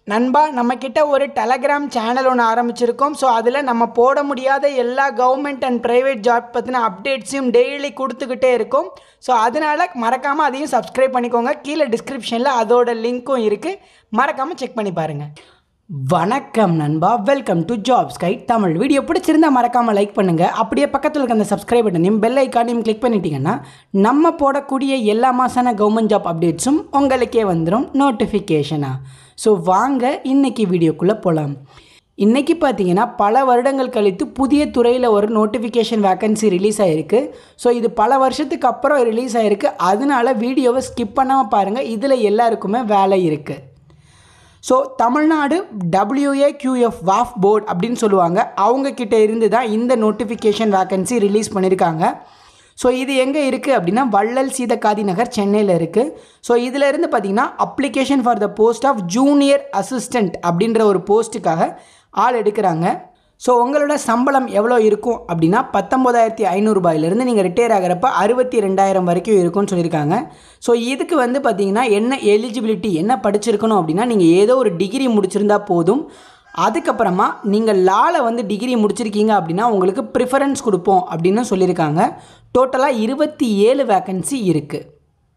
நண்பா நம்ம கிட்ட ஒரு டெலகிராம் சேனல் ஒன்று ஆரம்பிச்சிருக்கோம். ஸோ அதில் நம்ம போட முடியாத எல்லா கவர்மெண்ட் அண்ட் ப்ரைவேட் ஜாப் பற்றின அப்டேட்ஸையும் டெய்லி கொடுத்துக்கிட்டே இருக்கும். ஸோ அதனால் மறக்காமல் அதையும் சப்ஸ்கிரைப் பண்ணிக்கோங்க. கீழே டிஸ்கிரிப்ஷனில் அதோட லிங்க்கும் இருக்குது, மறக்காமல் செக் பண்ணி பாருங்கள். வணக்கம் நண்பா, welcome to jobs guide Tamil. Video பிடிச்சிருந்தா மறக்காமல் லைக் பண்ணுங்கள். அப்படியே பக்கத்தில் இருக்க அந்த சப்ஸ்கிரைப் பட்டனையும் பெல் ஐக்கானையும் கிளிக் பண்ணிட்டீங்கன்னா நம்ம போடக்கூடிய எல்லா மாசான கவர்மெண்ட் ஜாப் அப்டேட்ஸும் உங்களுக்கே வந்துடும் நோட்டிஃபிகேஷனாக. ஸோ வாங்க இன்றைக்கி வீடியோக்குள்ளே போகலாம். இன்றைக்கி பார்த்தீங்கன்னா பல வருடங்கள் கழித்து புதிய துறையில் ஒரு நோட்டிஃபிகேஷன் வேக்கன்சி ரிலீஸ் ஆகிருக்கு. ஸோ இது பல வருஷத்துக்கு அப்புறம் ரிலீஸ் ஆகிருக்கு. அதனால வீடியோவை ஸ்கிப் பண்ணாமல் பாருங்கள், இதில் எல்லாருக்குமே வேலை இருக்குது. ஸோ தமிழ்நாடு WAQF போர்டு அப்படின்னு சொல்லுவாங்க, அவங்கக்கிட்ட இருந்து தான் இந்த நோட்டிஃபிகேஷன் வேக்கன்சி ரிலீஸ் பண்ணியிருக்காங்க. ஸோ இது எங்கே இருக்குது அப்படின்னா வள்ளல் சீதக்காதி நகர், சென்னையில் இருக்குது. ஸோ இதில் இருந்து பார்த்திங்கன்னா application for the post of junior assistant அப்படின்ற ஒரு போஸ்ட்டுக்காக ஆள் எடுக்கிறாங்க. ஸோ உங்களோட சம்பளம் எவ்வளோ இருக்கும் அப்படின்னா 19,500 ரூபாயிலிருந்து நீங்கள் ரிட்டையர் ஆகிறப்ப 62,000 வரைக்கும் இருக்கும்னு சொல்லியிருக்காங்க. ஸோ இதுக்கு வந்து பார்த்திங்கன்னா என்ன எலிஜிபிலிட்டி, என்ன படிச்சிருக்கணும் அப்படின்னா நீங்கள் ஏதோ ஒரு டிகிரி முடிச்சிருந்தா போதும். அதுக்கப்புறமா நீங்கள் லாவில் வந்து டிகிரி முடிச்சிருக்கீங்க அப்படின்னா உங்களுக்கு ப்ரிஃபரன்ஸ் கொடுப்போம் அப்படின்னு சொல்லியிருக்காங்க. டோட்டலாக 27 வேக்கன்சி இருக்குது.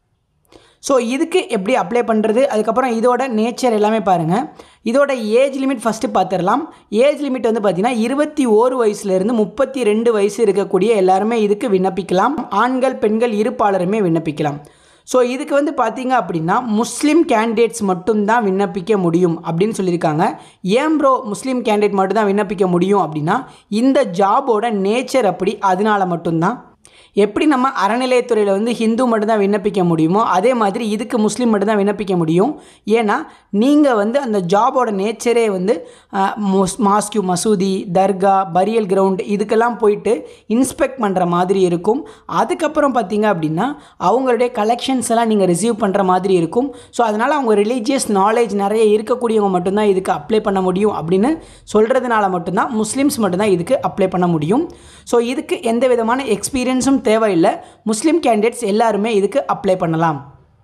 ஸோ இதுக்கு எப்படி அப்ளை பண்ணுறது, அதுக்கப்புறம் இதோட நேச்சர் எல்லாமே பாருங்கள். இதோட ஏஜ் லிமிட் ஃபஸ்ட்டு பார்த்துடலாம். ஏஜ் லிமிட் வந்து பார்த்திங்கன்னா 21 வயசுலேருந்து 32 வயசு இருக்கக்கூடிய எல்லாருமே இதுக்கு விண்ணப்பிக்கலாம். ஆண்கள் பெண்கள் இருப்பாளருமே விண்ணப்பிக்கலாம். ஸோ இதுக்கு வந்து பார்த்திங்க அப்படின்னா முஸ்லீம் கேண்டிடேட்ஸ் மட்டும்தான் விண்ணப்பிக்க முடியும் அப்படின்னு சொல்லியிருக்காங்க. ஏன் ப்ரோ முஸ்லீம் கேண்டிடேட் மட்டும்தான் விண்ணப்பிக்க முடியும் அப்படின்னா இந்த ஜாபோட நேச்சர் அப்படி, அதனால மட்டும்தான். எப்படி நம்ம அறநிலையத்துறையில் வந்து ஹிந்து மட்டும்தான் விண்ணப்பிக்க முடியுமோ அதே மாதிரி இதுக்கு முஸ்லீம் மட்டும்தான் விண்ணப்பிக்க முடியும். ஏன்னா நீங்கள் வந்து அந்த ஜாபோட நேச்சரே வந்து மாஸ்கியூ, மசூதி, தர்கா, பரியல் கிரவுண்ட் இதுக்கெல்லாம் போயிட்டு இன்ஸ்பெக்ட் பண்ணுற மாதிரி இருக்கும். அதுக்கப்புறம் பார்த்திங்க அப்படின்னா அவங்களுடைய கலெக்ஷன்ஸ் எல்லாம் நீங்கள் ரிசீவ் பண்ணுற மாதிரி இருக்கும். ஸோ அதனால் அவங்க ரிலீஜியஸ் நாலேஜ் நிறைய இருக்கக்கூடியவங்க மட்டும்தான் இதுக்கு அப்ளை பண்ண முடியும் அப்படின்னு சொல்கிறதுனால மட்டும்தான் முஸ்லீம்ஸ் மட்டும்தான் இதுக்கு அப்ளை பண்ண முடியும். ஸோ இதுக்கு எந்த விதமான எக்ஸ்பீரியன்ஸும் தேவையில்லை. முஸ்லீம் கேண்டிடேட்ஸ் எல்லாருமே இதுக்கு அப்ளை பண்ணலாம்.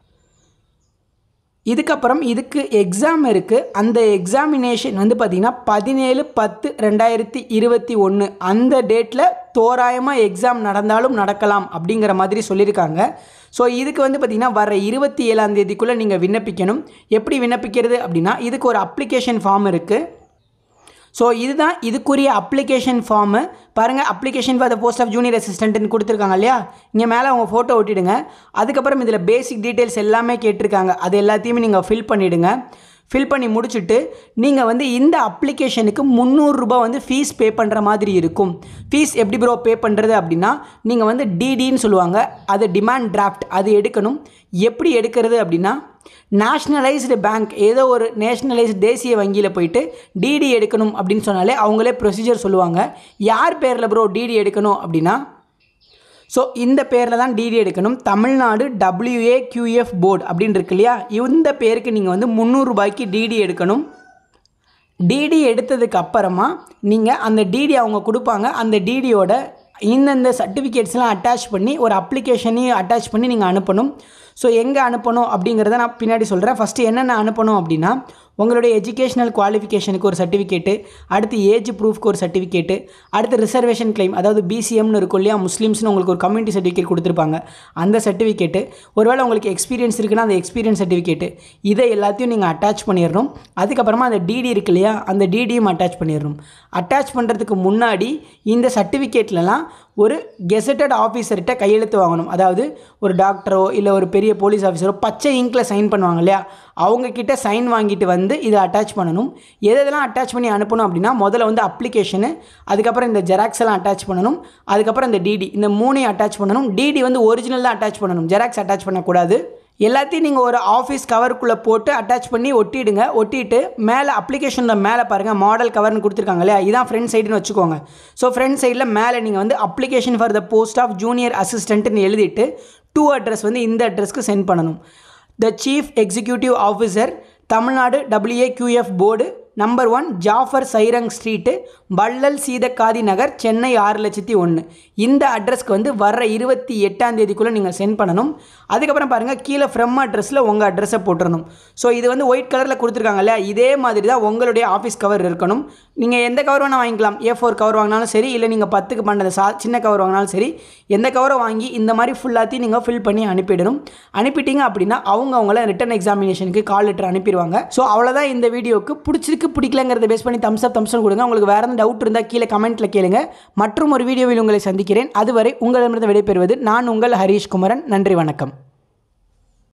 இதுக்கப்புறம் இதுக்கு எக்ஸாம் இருக்குது. அந்த எக்ஸாமினேஷன் வந்து பார்த்திங்கன்னா 17/10/2021 அந்த டேட்டில் தோராயமாக எக்ஸாம் நடந்தாலும் நடக்கலாம் அப்படிங்கிற மாதிரி சொல்லியிருக்காங்க. ஸோ இதுக்கு வந்து பார்த்திங்கன்னா வர 27ஆம் தேதிக்குள்ளே நீங்கள் விண்ணப்பிக்கணும். எப்படி விண்ணப்பிக்கிறது அப்படின்னா இதுக்கு ஒரு அப்ளிகேஷன் ஃபார்ம் இருக்குது. ஸோ இதுதான் இதுக்குரிய அப்ளிகேஷன் ஃபார்மு. பாருங்கள், application for the post of junior அசிஸ்டன்ட்னு கொடுத்துருக்காங்க இல்லையா, இங்கே மேலே அவங்க ஃபோட்டோ ஒட்டிடுங்க. அதுக்கப்புறம் இதில் பேசிக் டீட்டெயில்ஸ் எல்லாமே கேட்டிருக்காங்க, அது எல்லாத்தையுமே நீங்கள் ஃபில் பண்ணிவிடுங்க. ஃபில் பண்ணி முடிச்சுட்டு நீங்கள் வந்து இந்த அப்ளிகேஷனுக்கு 300 ரூபா வந்து ஃபீஸ் பே பண்ணுற மாதிரி இருக்கும். ஃபீஸ் எப்படி ப்ரோ பே பண்ணுறது அப்படின்னா நீங்கள் வந்து டிடின்னு சொல்லுவாங்க, அது டிமாண்ட் டிராஃப்ட், அது எடுக்கணும். எப்படி எடுக்கிறது அப்படின்னா நேஷ்னலைஸ்டு பேங்க், ஏதோ ஒரு நேஷ்னலைஸ்டு தேசிய வங்கியில் போயிட்டு டிடி எடுக்கணும் அப்படின்னு சொன்னாலே அவங்களே ப்ரொசீஜர் சொல்லுவாங்க. யார் பேரில் ப்ரோ டிடி எடுக்கணும் அப்படின்னா ஸோ இந்த பேரில் தான் டிடி எடுக்கணும். தமிழ்நாடு WAQF போர்டு அப்படின்னு இருக்கு இல்லையா, இந்த பேருக்கு நீங்கள் வந்து 300 ரூபாய்க்கு டிடி எடுக்கணும். டிடி எடுத்ததுக்கு அப்புறமா நீங்கள் அந்த டிடி அவங்க கொடுப்பாங்க. அந்த டிடியோட இந்தந்த சர்டிஃபிகேட்ஸ்லாம் அட்டாச் பண்ணி ஒரு அப்ளிகேஷனையும் அட்டாச் பண்ணி நீங்கள் அனுப்பணும். ஸோ எங்கே அனுப்பணும் அப்படிங்கிறத நான் பின்னாடி சொல்கிறேன். ஃபஸ்ட்டு என்னென்ன அனுப்பணும் அப்படின்னா உங்களுடைய எஜுகேஷனல் குவாலிஃபிகேஷனுக்கு ஒரு சர்டிஃபிகேட்டு, அடுத்து ஏஜ் ப்ரூஃப்க்கு ஒரு சர்டிஃபிகேட்டு, அடுத்து ரிசர்வேஷன் கிளைம், அதாவது BCMனு இருக்கும் இல்லையா, முஸ்லீம்ஸ்னு உங்களுக்கு ஒரு கம்யூனிட்டி சர்டிஃபிகேட் கொடுத்துருப்பாங்க, அந்த சர்டிஃபிகேட்டு. ஒருவேளை உங்களுக்கு எக்ஸ்பீரியன்ஸ் இருக்குன்னா அந்த எக்ஸ்பீரியன்ஸ் சர்டிஃபிகேட்டு, இதை எல்லாத்தையும் நீங்கள் அட்டாச் பண்ணிடணும். அதுக்கப்புறமா அந்த டிடி இருக்கு இல்லையா, அந்த டிடியும் அட்டாச் பண்ணிடணும். அட்டாச் பண்ணுறதுக்கு முன்னாடி இந்த சர்டிஃபிகேட்லலாம் ஒரு கெசட்டட் ஆஃபீஸர்கிட்ட கையெழுத்து வாங்கணும். அதாவது ஒரு டாக்டரோ இல்லை ஒரு பெரிய போலீஸ் ஆஃபீஸரோ பச்சை இங்கில் சைன் பண்ணுவாங்க இல்லையா, அவங்கக்கிட்ட சைன் வாங்கிட்டு வந்து இதை அட்டாச் பண்ணணும். எதெல்லாம் அட்டாச் பண்ணி அனுப்பணும் அப்படின்னா முதல்ல வந்து அப்ளிகேஷனு, அதுக்கப்புறம் இந்த ஜெராக்ஸ் எல்லாம் அட்டாச் பண்ணணும், அதுக்கப்புறம் இந்த டிடி, இந்த 3ஐயும் அட்டாச் பண்ணணும். டிடி வந்து ஒரிஜினல் தான் அட்டாச் பண்ணணும், ஜெராக்ஸ் அட்டாச் பண்ணக்கூடாது. எல்லாத்தையும் நீங்கள் ஒரு ஆஃபீஸ் கவருக்குள்ளே போட்டு அட்டாச் பண்ணி ஒட்டிடுங்க. ஒட்டிட்டு மேலே அப்ளிகேஷனில் மேலே பாருங்கள் மாடல் கவர்னு கொடுத்துருக்காங்க இல்லையா, இதான் ஃப்ரண்ட் சைடுன்னு வச்சுக்கோங்க. ஸோ ஃப்ரண்ட் சைடில் மேலே நீங்கள் வந்து application for the post of junior அசிஸ்டன்ட்னு எழுதிட்டு டூ அட்ரஸ் வந்து இந்த அட்ரஸ்க்கு சென்ட் பண்ணணும். The chief executive officer, Tamil Nadu WAQF board, number 1 Jaffer Syrang street, Vallal Seethakathi நகர், சென்னை 6,01,000. இந்த அட்ரஸ்க்கு வந்து வர்ற 28ஆம் தேதிக்குள்ளே நீங்கள் சென்ட் பண்ணணும். அதுக்கப்புறம் பாருங்கள் கீழே ஃப்ரம் அட்ரஸில் உங்கள் அட்ரஸை போட்டுறணும். ஸோ இது வந்து ஒயிட் கலரில் கொடுத்துருக்காங்கல்ல, இதே மாதிரி தான் உங்களுடைய ஆஃபீஸ் கவர் இருக்கணும். நீங்கள் எந்த கவர் வேணால் வாங்கிக்கலாம். A4 கவர் வாங்கினாலும் சரி, இல்லை நீங்கள் 10க்கு பண்ணது சின்ன கவர் வாங்கினாலும் சரி, எந்த கவரை வாங்கி இந்த மாதிரி ஃபுல்லாத்தையும் நீங்கள் ஃபில் பண்ணி அனுப்பிடணும். அனுப்பிட்டீங்க அப்படின்னா அவங்கள ரிட்டன் எக்ஸாமினேஷனுக்கு கால் லெட்டர் அனுப்பிடுவாங்க. ஸோ அவ்வளோதான் இந்த வீடியோக்கு. பிடிக்கலங்கிறத பேஸ் பண்ணி தம்ஸ் அப் கொடுங்க. உங்களுக்கு வேறு எதாவது டவுட் இருந்தால் கீழே கமெண்ட்டில் கேளுங்க. மற்றும் ஒரு வீடியோவில் உங்களை சந்திக்கிறேன். அதுவரை உங்களிடமிருந்து விடைபெறுவது நான் உங்கள் ஹரீஷ் குமரன். நன்றி, வணக்கம்.